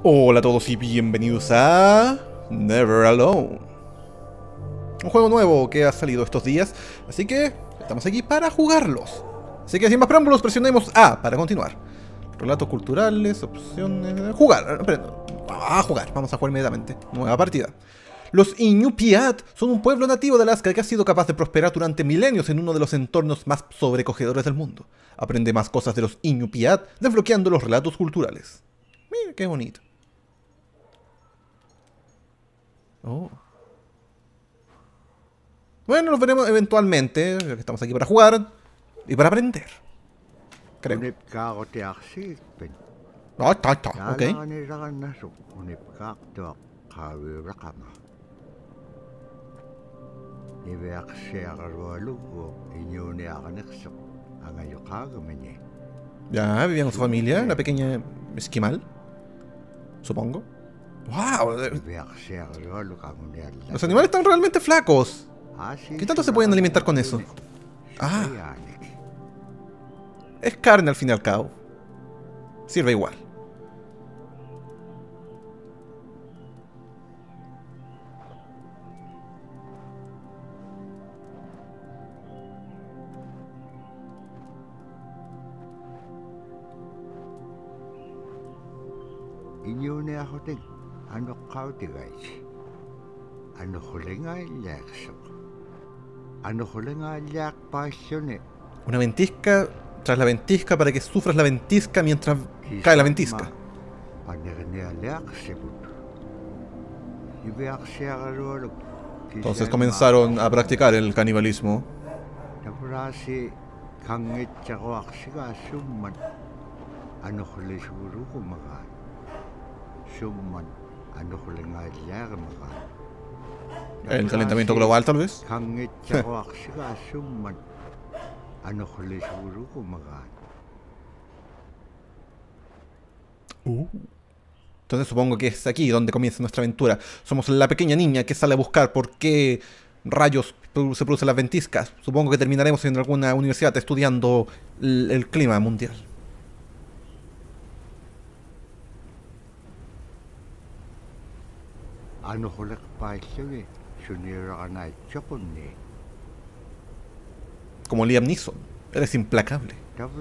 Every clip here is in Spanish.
Hola a todos y bienvenidos a Never Alone, un juego nuevo que ha salido estos días, así que estamos aquí para jugarlos. Así que sin más preámbulos presionemos A para continuar. Relatos culturales, opciones... Jugar, a jugar, vamos a jugar inmediatamente. Nueva partida. Los Iñupiat son un pueblo nativo de Alaska que ha sido capaz de prosperar durante milenios en uno de los entornos más sobrecogedores del mundo. Aprende más cosas de los Iñupiat desbloqueando los relatos culturales. Mira qué bonito. Oh. Bueno, los veremos eventualmente. Estamos aquí para jugar y para aprender. Creo. Ah, está, ok. Ya, vivía con su familia, la pequeña esquimal, supongo. ¡Wow! Los animales están realmente flacos. ¿Qué tanto se pueden alimentar con eso? Ah, es carne al fin y al cabo. Sirve igual. Una ventisca tras la ventisca para que sufras la ventisca mientras cae la ventisca. Entonces comenzaron a practicar el canibalismo. El calentamiento global, tal vez. Entonces supongo que es aquí donde comienza nuestra aventura. Somos la pequeña niña que sale a buscar por qué rayos se producen las ventiscas. Supongo que terminaremos en alguna universidad estudiando el clima mundial. Como Liam Neeson, eres implacable.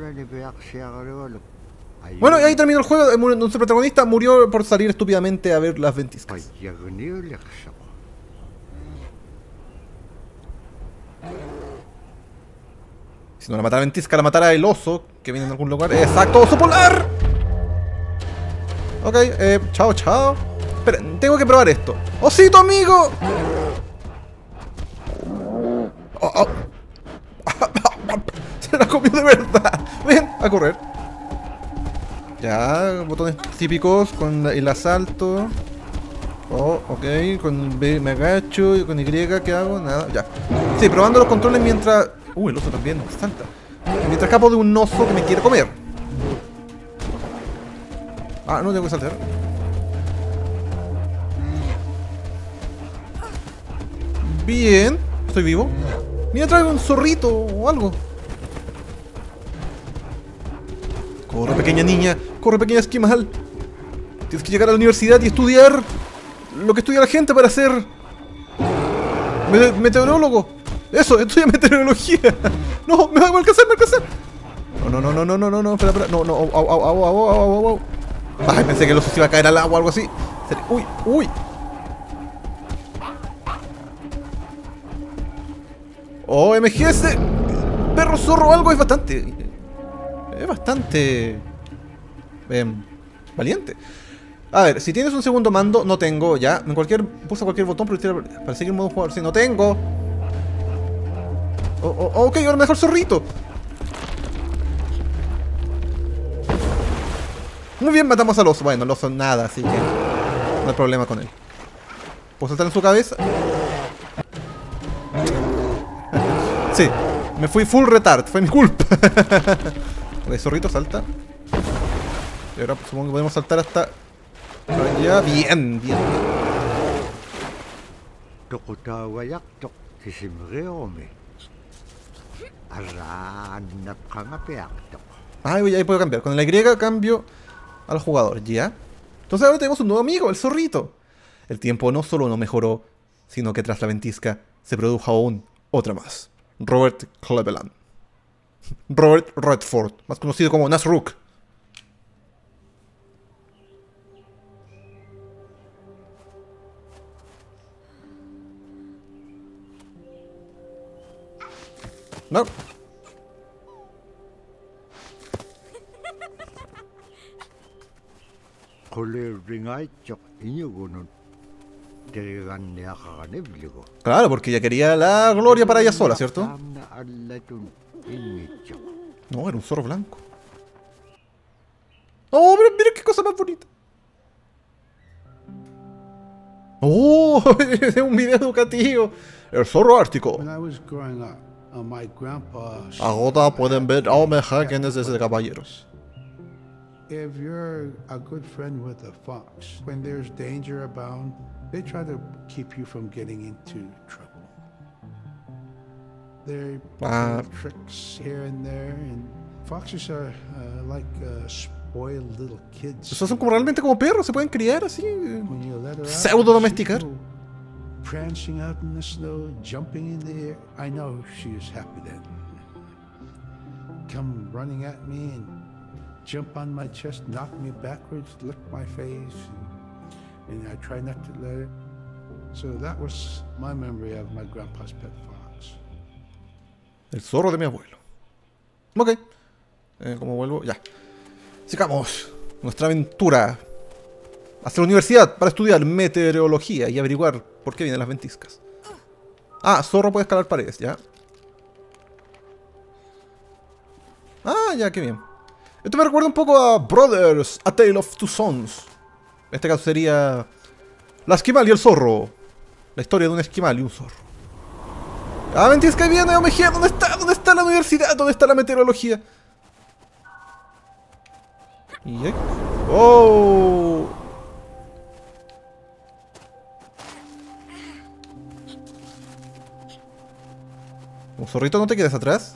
Bueno, y ahí terminó el juego. Nuestro protagonista murió por salir estúpidamente a ver las ventiscas. Si no la matara la ventisca, la matará el oso que viene en algún lugar. ¡Exacto! ¡Oso polar! Ok, chao, chao. Espera, tengo que probar esto. ¡Osito, amigo! Oh, oh. Se la comió de verdad. Ven, a correr. Ya, botones típicos con el asalto. Oh, ok, con B me agacho y con Y, ¿qué hago? Nada, ya. Sí, probando los controles mientras... el oso también nos salta. Mientras escapo de un oso que me quiere comer. Ah, no tengo que saltar. Bien, estoy vivo. Mira, traigo un zorrito o algo. Corre, pequeña niña. Corre, pequeña esquimal. Tienes que llegar a la universidad y estudiar lo que estudia la gente para ser meteorólogo. Eso, estudia meteorología. No, me va a alcanzar, me va a alcanzar. No, espera. No, au. Ay, pensé que el oso se iba a caer al agua o algo así. Uy. OMG, ese perro zorro o algo es bastante... valiente. A ver, si tienes un segundo mando, no tengo, ya. Pulsa cualquier botón para seguir el modo jugador. Si no tengo. Ok, ahora me dejo el zorrito. Muy bien, matamos al oso. Bueno, el oso nada, así que no hay problema con él. ¿Puedo saltar en su cabeza? Sí, me fui full retard, fue mi culpa. Ok, zorrito, salta. Y ahora supongo que podemos saltar hasta allá. Bien. Ah, ahí puedo cambiar. Con la Y cambio al jugador, ¿ya? Entonces ahora tenemos un nuevo amigo, el zorrito. El tiempo no solo no mejoró, sino que tras la ventisca se produjo aún otra más. Robert Cleveland. Robert Redford, más conocido como Nasruk. No. Claro, porque ella quería la gloria para ella sola, ¿cierto? No, era un zorro blanco. ¡Oh, mira qué cosa más bonita! ¡Oh! Es un video educativo. El zorro ártico. Ahora pueden ver a Omeja quién es ese caballero. If you're a good friend with a fox, when there's danger abound, they try to keep you from getting into trouble. They play tricks here and there, and foxes are like spoiled little kids. Esos son como realmente como perros, se pueden criar así, pseudo domesticar. Prancing out in the snow, jumping in the air. I know she is happy then. Come running at me and jump on my chest, knock me backwards, lick my face, and I try not to let it. So that was my memory of my grandpa's pet fox. El zorro de mi abuelo. Ok. ¿Cómo vuelvo? Ya. Sigamos nuestra aventura hacia la universidad para estudiar meteorología y averiguar por qué vienen las ventiscas. Ah, zorro puede escalar paredes, ya. Ah, ya, qué bien. Esto me recuerda un poco a Brothers, A Tale of Two Sons. En este caso sería la esquimal y el zorro. La historia de un esquimal y un zorro. Ah, ventisca viene, OMG, ¿dónde está? ¿Dónde está la universidad? ¿Dónde está la meteorología? Y ahí. ¡Oh! Un zorrito, no te quedes atrás.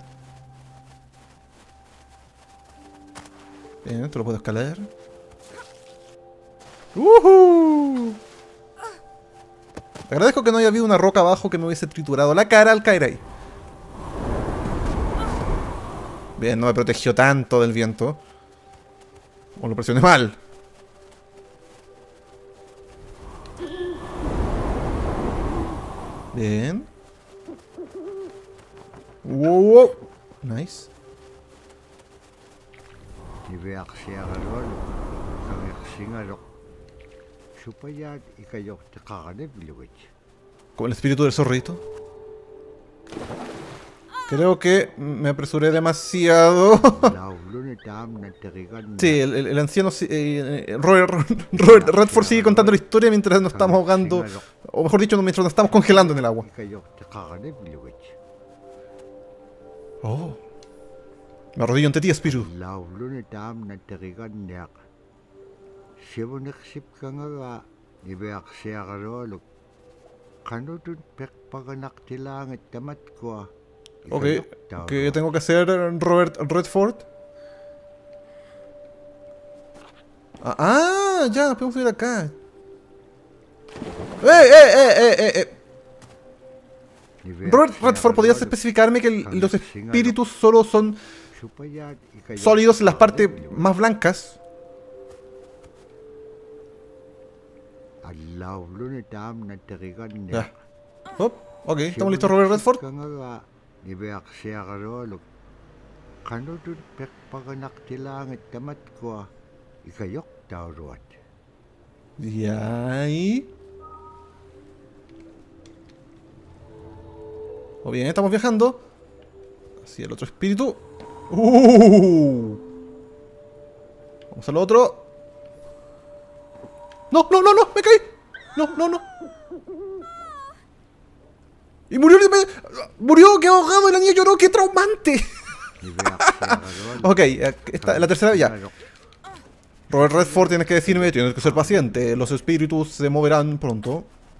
Bien, te lo puedo escalar. Agradezco que no haya habido una roca abajo que me hubiese triturado la cara al caer ahí. Bien, no me protegió tanto del viento. O lo presioné mal. Bien. Wow. Nice. Como el espíritu del zorrito. Creo que me apresuré demasiado. Sí, el anciano Robert Redford sigue contando la historia mientras nos estamos ahogando. O mejor dicho, mientras nos estamos congelando en el agua. Oh. Me arrodillo ante ti, espíritu. Ok, ¿qué tengo que hacer, Robert Redford? Ya, podemos ir acá. Robert Redford, ¿podrías especificarme que los espíritus solo son sólidos en las partes más blancas? Ya. Ok, ¿estamos listos, Robert Redford? Y ahí. O bien, estamos viajando hacia el otro espíritu. Vamos al otro. No, me caí. No. Y murió, qué ahogado, y la niña lloró, qué traumante. Ok, la tercera ya. Robert Redford, tienes que decirme, tienes que ser paciente. Los espíritus se moverán pronto.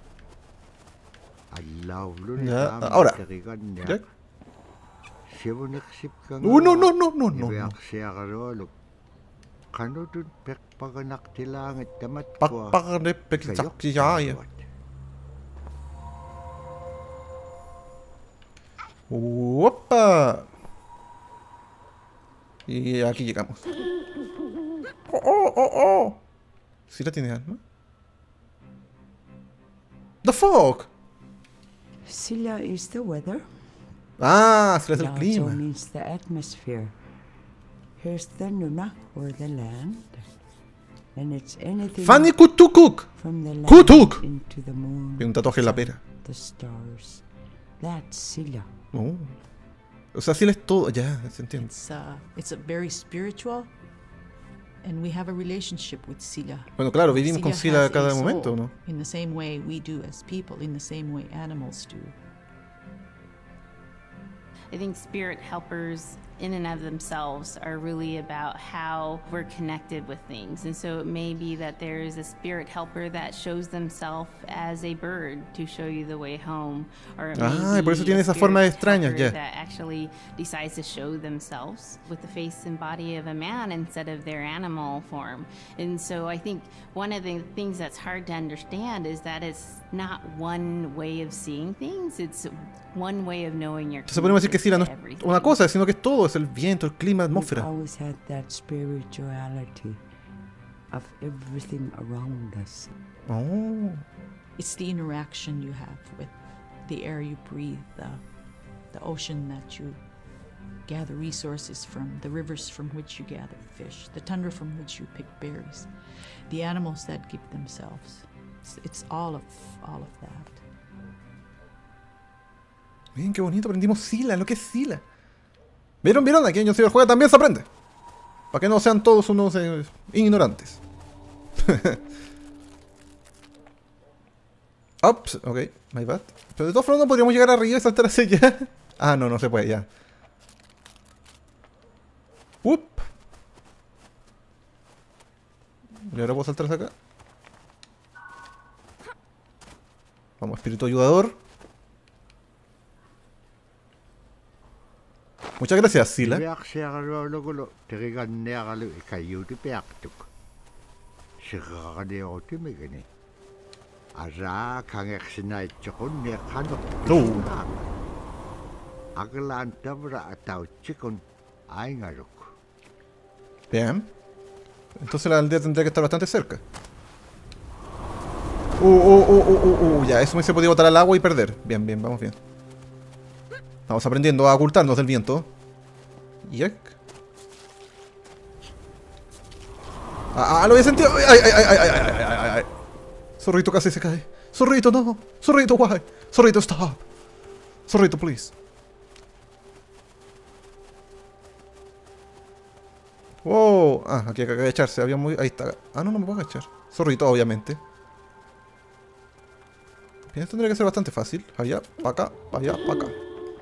Ya, ahora. ¿Ya? No. 간호든 백박은악질랑을 때맞고 빡빡하네 백작지자야. ¡Opa! Y aquí llegamos. ¡Oh, oh, oh, oh! ¿Sí la tiene alma? ¡The fuck! Silla is the weather. Ah, se le hace el Yato clima. means the atmosphere. Here's the Nuna, or the land. And it's anything Fanny Kutukuk. from the land Kutuk. into the moon, Y un tatuaje en la pera. the stars. That's Silla. Oh. O sea, sí es todo. Ya, se entiende. It's a very spiritual, and we have a relationship with Silla. Bueno, claro, vivimos con Sila has cada a momento, soul ¿no? In the same way we do as people, in the same way animals do. I think spirit helpers in and of themselves are really about how we're connected with things. And so it may be that there is a spirit helper that shows themselves as a bird to show you the way home. Or it may Ah, y por eso be tiene a esas spirit formas extrañas, helper ya. that actually decides to show themselves with the face and body of a man instead of their animal form. And so I think one of the things that's hard to understand is that it's not one way of seeing things, it's one way of knowing your Entonces podemos decir que Sila no es everything. una cosa, sino que es todo. Es el viento, el clima, la We've atmósfera. always had that spirituality of everything around us. Oh. It's the interaction you have with the air you breathe, the ocean that you gather resources from, the rivers from which you gather fish, the tundra from which you pick berries, the animals that give themselves. It's all of that. Miren qué bonito, aprendimos Sila, lo que es Sila. ¿Vieron? ¿Vieron? Aquí en Yo Ciberjuega también se aprende. Para que no sean todos unos ignorantes. Ups, ok, my bad. Pero de todas formas no podríamos llegar arriba y saltar hacia allá. Ah, no, no se puede, ya. Up. ¿Y ahora puedo saltar hacia acá? Vamos, espíritu ayudador. Muchas gracias, Sila. 배악시아가로로 되게 내가로 가요도 배악뚝 시가가네 어때메게네 아자 강액시나 조금 내 간도 아글란 더브라 아타우 치콘 아잉아로크. Bien. Entonces la aldea tendría que estar bastante cerca. Ya, eso me se podía botar al agua y perder. Bien, bien, vamos bien. Vamos aprendiendo a ocultarnos del viento. Yek. Lo había sentido. Ay. Zorrito casi se cae. Zorrito, no. Zorrito, why? Zorrito, stop. Zorrito, please. Wow. Aquí hay que agacharse. Había muy... Ahí está. No me puedo agachar. Zorrito, obviamente. Bien, esto tendría que ser bastante fácil. Allá, para acá, para allá, para acá.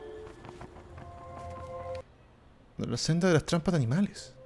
La senda de las trampas de animales.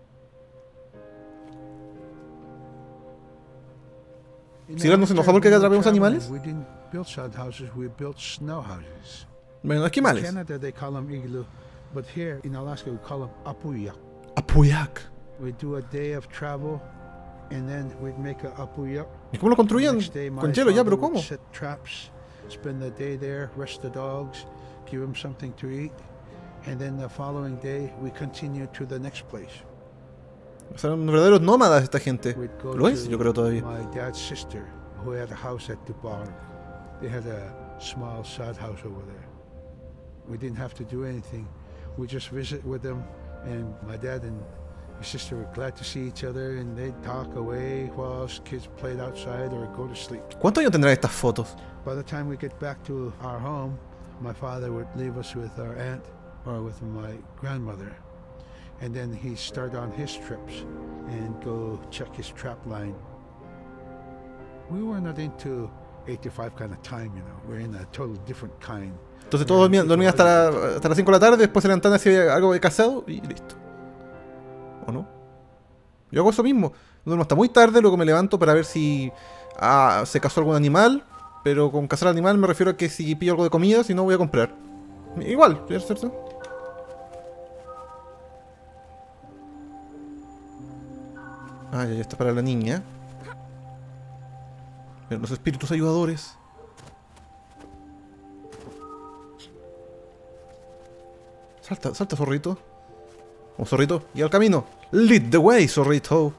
¿Sila no se enoja porque atrapemos animales? We didn't build sod houses, we built snow houses. Bueno, In esquimales. Canada they call them igloo, but here in Alaska we call them apuyak. Apuyak. We do a day of travel, and then we'd make a apuyak. ¿Y cómo lo construían? Next day, my Con hielo ya, father pero would ¿cómo? set traps, spend the day there, rest the dogs, give them something to eat, and then the following day we continue to the next place. O sea, son verdaderos nómadas esta gente. We'd go Lo es, to yo creo todavía. my dad's sister, who had a house at Dubar. They had a small sod house over there. We didn't have to do anything. We just visit with them, and my dad and his sister were glad to see each other, and they'd talk away while us kids played outside or go to sleep. ¿Cuántos años tendrán estas fotos? By the time we get back to our home, my father would leave us with our aunt or with my grandmother. And then he'd start on his trips and go check his trap line. We were not into 8 to 5 kind of time, you know. We're in a totally different kind. Entonces todos dormían hasta las 5 de la tarde, después se levantaban hacia algo de cazado y listo. ¿O no? Yo hago eso mismo. Duermo hasta muy tarde, luego me levanto para ver si se cazó algún animal. Pero con cazar animal me refiero a que si pillo algo de comida, si no voy a comprar. Igual, ¿cierto? Ah, ya está para la niña. Pero los espíritus ayudadores. Salta, salta, zorrito. Vamos, zorrito. Y al camino. Lead the way, zorrito.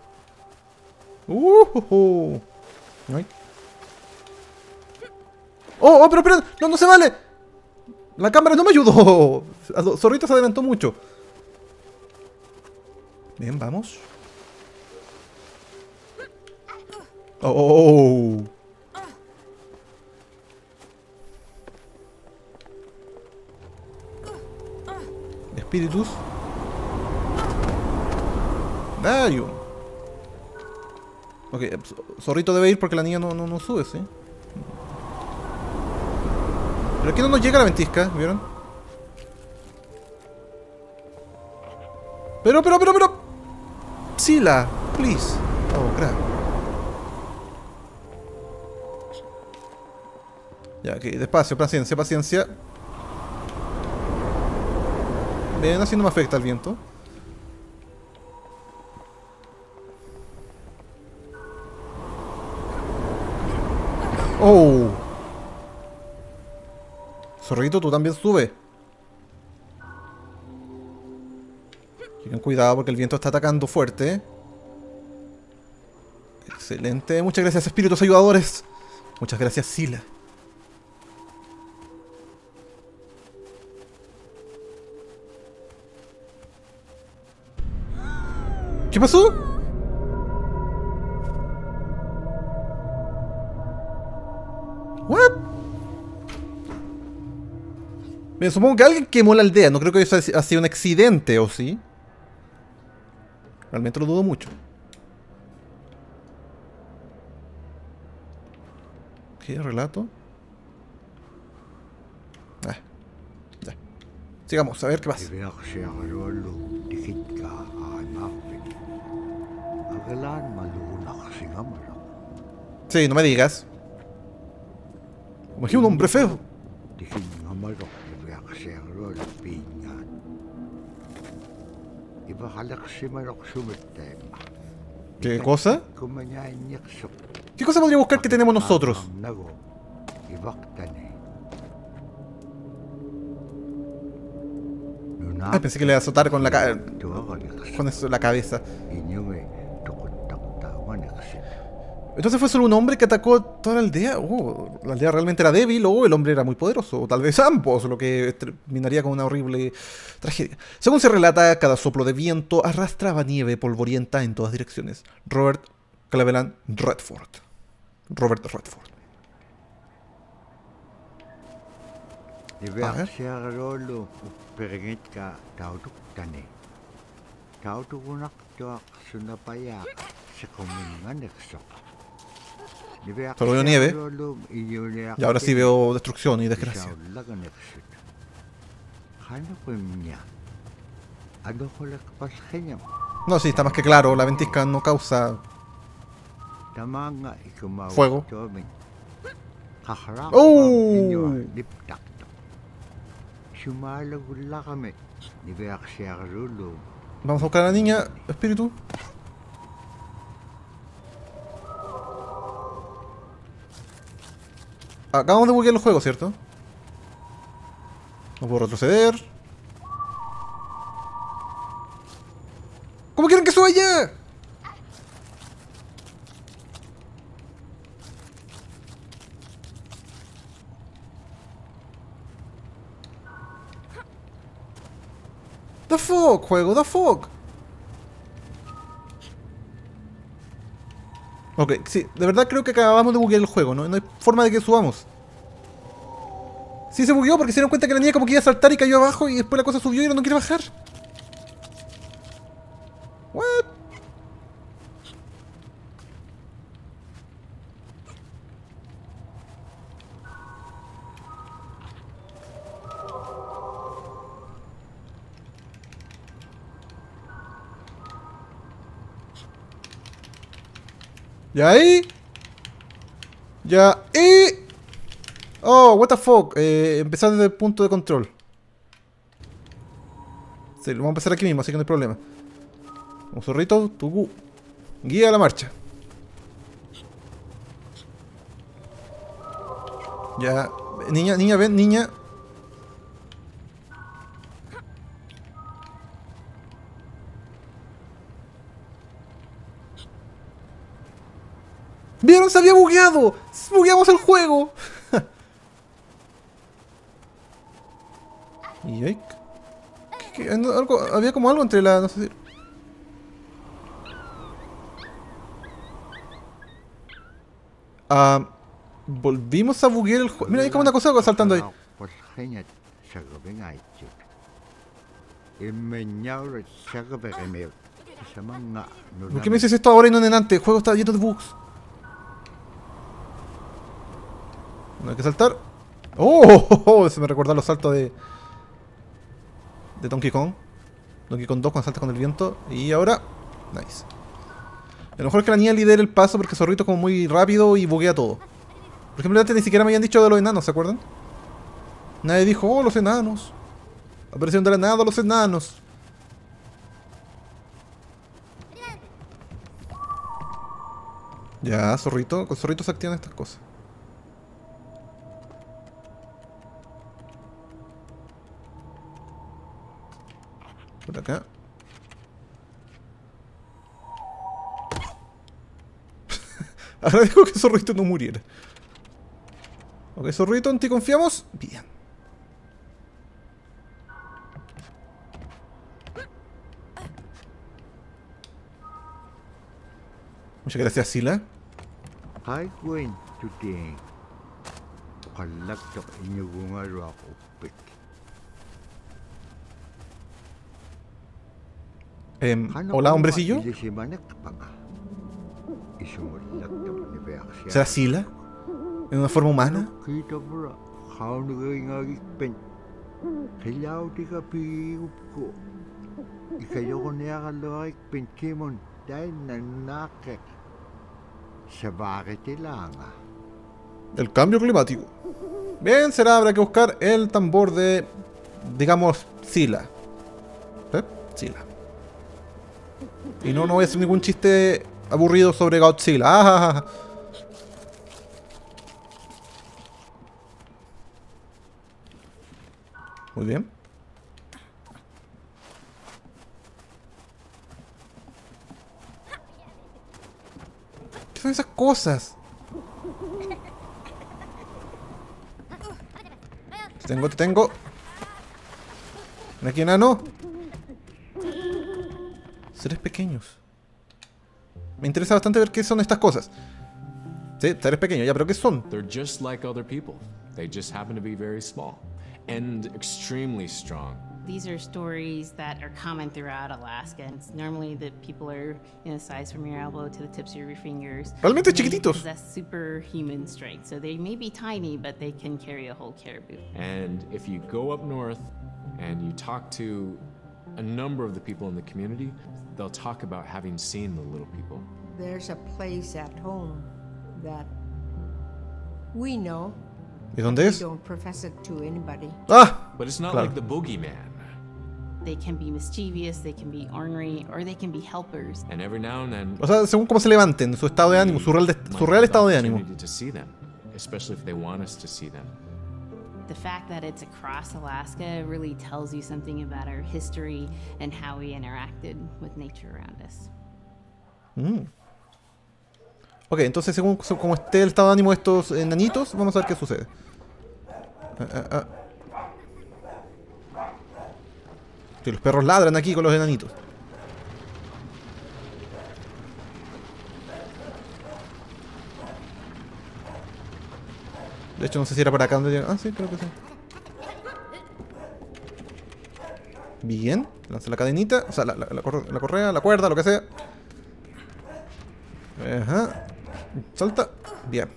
Ay. Oh, pero espera. No, no se vale. La cámara no me ayudó. Zorrito se adelantó mucho. Bien, vamos. Oh. Espíritus. Dayo. Ok, zorrito debe ir porque la niña no sube, ¿sí? Pero aquí no nos llega la ventisca, ¿vieron? Pero. Sila, please. Oh, crap. Ya, ok, despacio, paciencia. Bien, así no me afecta el viento. Oh. Zorrito, tú también sube. Tengan cuidado porque el viento está atacando fuerte. Excelente. Muchas gracias, espíritus ayudadores. Muchas gracias, Sila. ¿Qué pasó? ¿What? Bien, supongo que alguien quemó la aldea. No creo que eso haya sido un accidente, ¿o sí? Realmente lo dudo mucho. ¿Qué relato? Ya. Sigamos, a ver qué pasa. Sí, no me digas. Imagino un hombre feo. ¿Qué cosa? ¿Qué cosa podría buscar que tenemos nosotros? Ah, pensé que le iba a azotar con la cabeza. Entonces fue solo un hombre que atacó toda la aldea. La aldea realmente era débil o el hombre era muy poderoso. O tal vez ambos, lo que terminaría con una horrible tragedia. Según se relata, cada soplo de viento arrastraba nieve polvorienta en todas direcciones. Robert Cleveland Redford. Robert Redford. A ver. Solo veo nieve. Y ahora sí veo destrucción y desgracia. No, sí, está más que claro. La ventisca no causa fuego. ¡Oh! Vamos a buscar a la niña, espíritu. Acabamos de buguear el juego, ¿cierto? No puedo retroceder. ¿Cómo quieren que suba ya? The fuck, juego, the fuck. Ok, sí, de verdad creo que acabamos de buguear el juego, ¿no? No hay forma de que subamos. Sí se bugueó porque se dieron cuenta que la niña como que iba a saltar y cayó abajo y después la cosa subió y ahora no quiere bajar. What? Ya ahí. Ya y... Oh, what the fuck. Empezar desde el punto de control. Sí, lo vamos a empezar aquí mismo, así que no hay problema. Un zorrito, tú. Guía la marcha. Ya. Niña, niña, ven, niña. ¿Vieron? Se había bugueado. Bugueamos el juego. Y hay... había como algo entre la... no sé si... volvimos a buguear el juego. Mira, hay como una cosa saltando ahí. ¿Por qué me dices esto ahora y no en antes? El juego está lleno de bugs. No hay que saltar. ¡Oh! Se me recuerda los saltos de Donkey Kong. Donkey Kong 2 cuando salta con el viento. Y ahora... nice. A lo mejor es que la niña lidera el paso porque Zorrito es como muy rápido y buguea todo. Por ejemplo, antes ni siquiera me habían dicho de los enanos, ¿se acuerdan? Nadie dijo, oh, los enanos. Aparecieron de la nada los enanos. Ya, Zorrito. Con Zorrito se activan estas cosas. Por acá. Ahora digo que Zorrito no muriera. Ok, Zorrito, ¿en ti confiamos? Bien. Muchas gracias, Sila. Hola, hombrecillo. ¿Será Sila? ¿En una forma humana? El cambio climático. Bien, habrá que buscar el tambor de, digamos, Sila. Sila. Y no voy a hacer ningún chiste aburrido sobre Godzilla. Muy bien. ¿Qué son esas cosas? Te tengo. Ven aquí, enano. Seres pequeños. Me interesa bastante ver qué son estas cosas. Sí, seres pequeños, ya, pero ¿qué son? They're just like other people. They just happen to be very small and extremely strong. These are stories that are common throughout Alaska, and it's normally the people are in a size from your elbow to the tips of your fingers. Realmente chiquititos. They possess superhuman strength, so they may be tiny, but they can carry a whole caribou. And if you go up north and you talk to a number of the people in the community, they'll talk about having seen the little people. There's a place at home that we know. ¿Y dónde es? We don't profess it to anybody. Ah, but it's not claro. like the boogeyman. They can be mischievous, they can be ornery, or they can be helpers. And every now and then, o sea, según cómo se levanten, su estado de ánimo, su real estado de ánimo. to see them, especially if they want us to see them. The fact that it's across Alaska really tells you something about our history and how we interacted with nature around us. Ok, entonces según como esté el estado de ánimo de estos enanitos, vamos a ver qué sucede. Que los perros ladran aquí con los enanitos. De hecho, no sé si era para acá donde llega. Ah, sí, creo que sí. Bien. Lanza la cadenita. O sea, la correa, la cuerda, lo que sea. Ajá. Salta. Bien.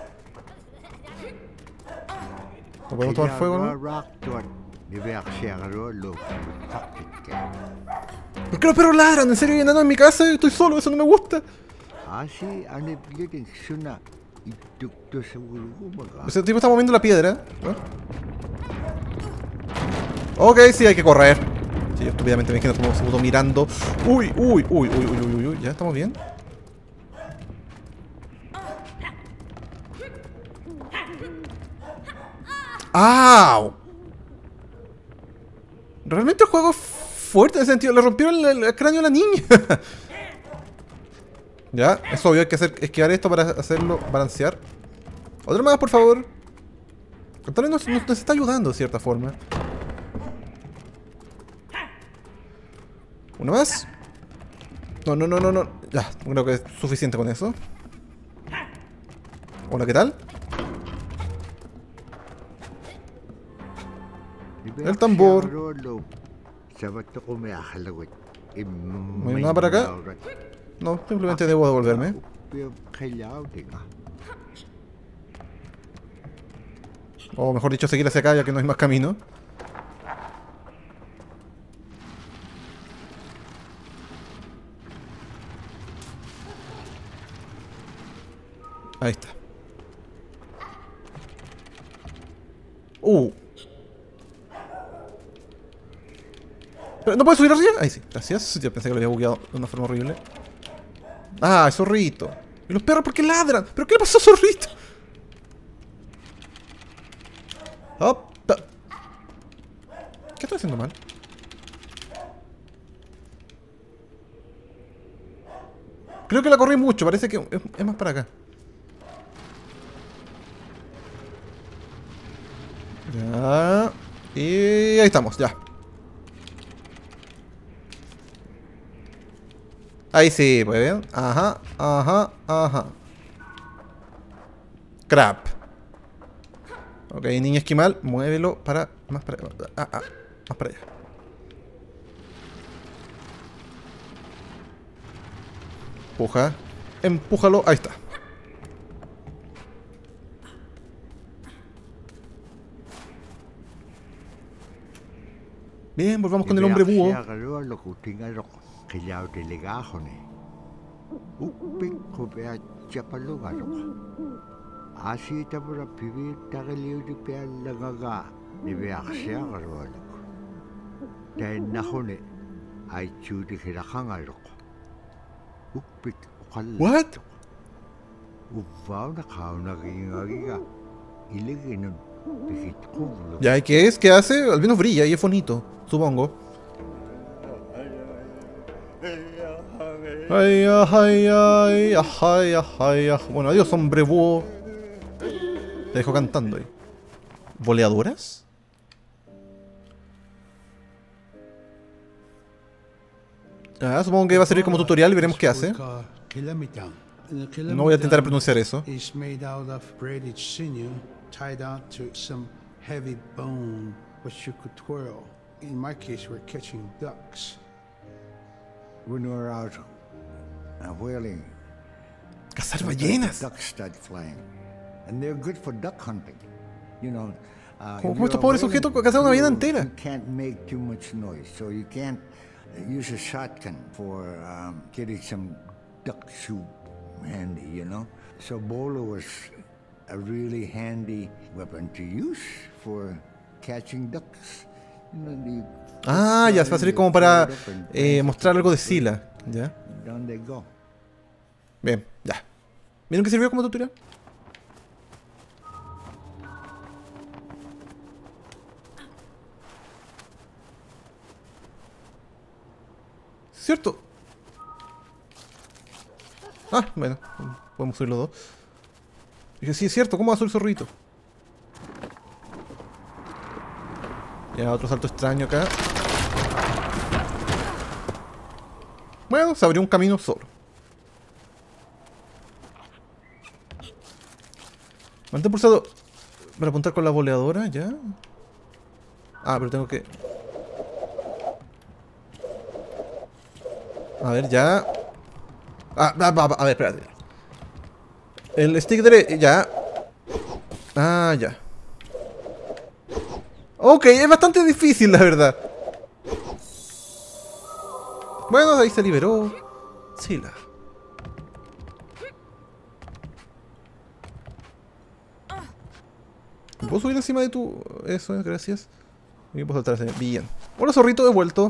No podemos tomar fuego, ¿no? ¿Por qué los perros ladran? ¿En serio hay enano en mi casa? Estoy solo, eso no me gusta. Ese tipo está moviendo la piedra, ¿no? Ok, sí, hay que correr. Sí, yo estúpidamente me quedo como segundo mirando. Uy, ya estamos bien. ¡Au! Realmente el juego es fuerte en el sentido. Le rompieron el cráneo a la niña. Ya, es obvio, hay que esquivar esto para hacerlo balancear. Otra más, por favor. Tal vez nos está ayudando de cierta forma. Una más. No. Ya, creo que es suficiente con eso. Hola, ¿qué tal? El tambor. No hay nada para acá. No, simplemente debo devolverme. O mejor dicho, seguir hacia acá ya que no hay más camino. Ahí está. ¿Pero no puedes subir arriba? Ahí sí, gracias. Ya pensé que lo había bugueado de una forma horrible. Ah, es zorrito. ¿Y los perros por qué ladran? ¿Pero qué le pasó a zorrito? Opa. ¿Qué estoy haciendo mal? Creo que la corrí mucho, parece que es más para acá. Ya. Y ahí estamos, ya. Ahí sí, pues bien. Ajá. Crap. Ok, niña esquimal, muévelo para... Más para... más para allá. Empuja. Empújalo, ahí está. Bien, volvamos con el hombre búho. What? Ya, ¿y qué es? ¿Qué hace? Al menos brilla y es bonito, supongo. Bueno, adiós, hombre búho. Te dejo cantando ahí. ¿Boleadoras? Ah, supongo que va a servir como tutorial y veremos qué hace. No voy a intentar pronunciar eso. Is made out of braided sinew tied on to some heavy bone which you could twirl. In my case, we're catching ducks. When we're out whaling, Cazar ballenas. ducks start flying, and they're good for duck hunting. You know, Como estos pobres sujetos cazaron una ballena entera. You can't make too much noise, so you can't use a shotgun for getting some duck soup handy, you know. So bolo was a really handy weapon to use for catching ducks. You know, Ah, ya, se va a servir como para mostrar algo de Sila. Ya. down they go. Bien, ya. ¿Vieron que sirvió como tutorial? ¿Cierto? Ah, bueno, podemos subir los dos. Dije, sí, es cierto, ¿cómo va a subir el zorrito? Ya, otro salto extraño acá. Bueno, se abrió un camino solo. Mantén pulsado para apuntar con la boleadora, ya. Ah, pero tengo que... A ver, ya. A ver, espérate. El stick derecho, ya. Ah, ya. Ok, es bastante difícil, la verdad. Bueno, ahí se liberó Sila. ¿Puedo subir encima de tu...? Eso, gracias. Y puedo saltar ese. Bien. Hola, zorrito, he vuelto.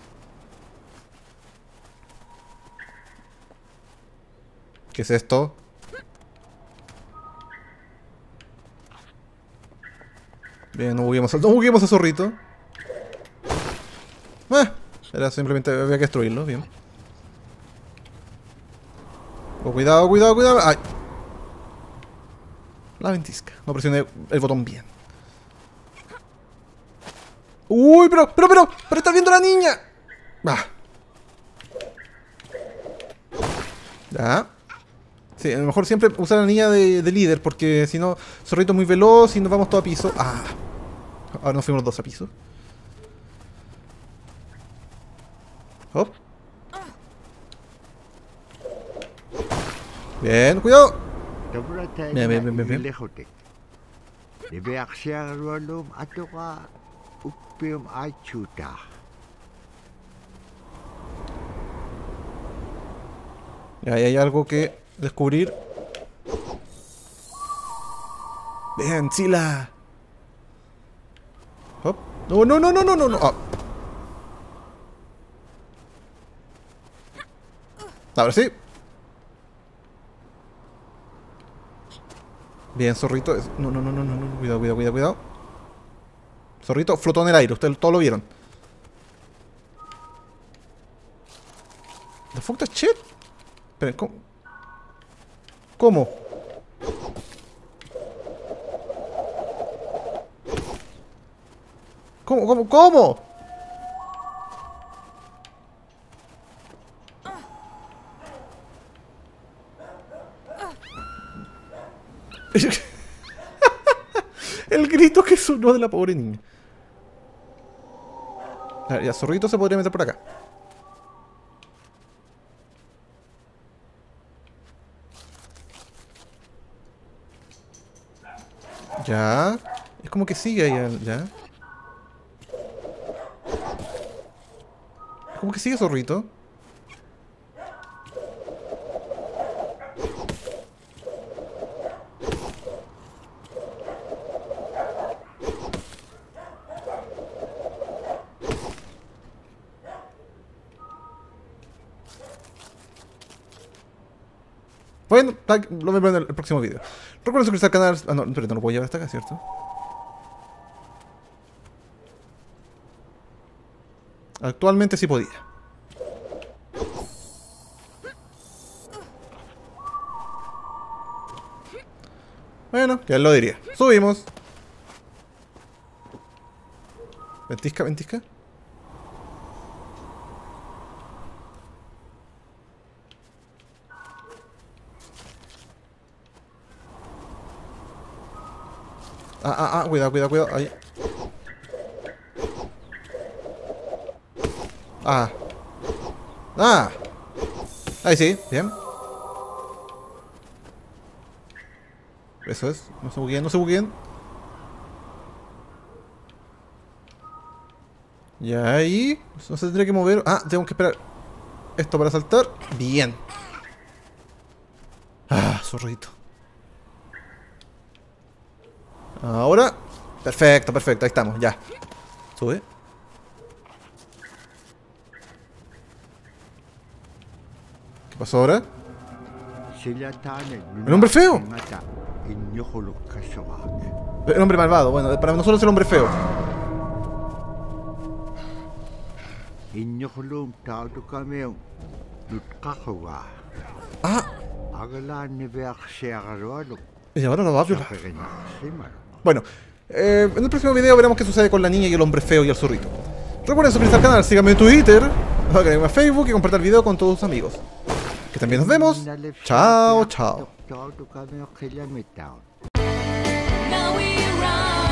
¿Qué es esto? Bien, no buguemos a zorrito. Era simplemente había que destruirlo, bien. Oh, cuidado, cuidado, cuidado. ¡Ay! La ventisca. No presioné el botón bien. ¡Uy, pero está viendo la niña! Ya. Sí, a lo mejor siempre usar a la niña de líder, porque si no, zorrito es muy veloz y nos vamos todo a piso. Ahora nos fuimos los dos a piso. Hop. Bien, cuidado. Bien. Y ahí hay algo que descubrir. Bien, Sila. Hop. No. Ahora sí. Bien, zorrito. No. Cuidado. Zorrito flotó en el aire. Ustedes todos lo vieron. ¿The fuck that shit? Esperen, ¿cómo? ¿Cómo? El grito que sonó de la pobre niña. Ya, zorrito se podría meter por acá. Ya. Es como que sigue ahí, ya. Es como que sigue zorrito. Bueno, lo vemos en el próximo video. Recuerden suscribirse al canal. No, pero no lo puedo llevar hasta acá, ¿cierto? Actualmente sí podía. Bueno, ya lo diría. Subimos. Ventisca. Cuidado. Ahí. Ahí sí, bien. Eso es. No se bugueen. Y ahí. No se tendría que mover. Tengo que esperar esto para saltar. Bien. Zorrito. Ahora. Perfecto. Ahí estamos, ya. Sube. ¿Qué pasó ahora? ¡El hombre feo! El hombre malvado. Bueno, para nosotros es el hombre feo. Y ahora lo va a violar. Bueno, en el próximo video veremos qué sucede con la niña y el hombre feo y el zorrito. Recuerden suscribirse al canal, síganme en Twitter, agréguenme a Facebook y compartir el video con todos sus amigos. Que también nos vemos. Chao. Now we run.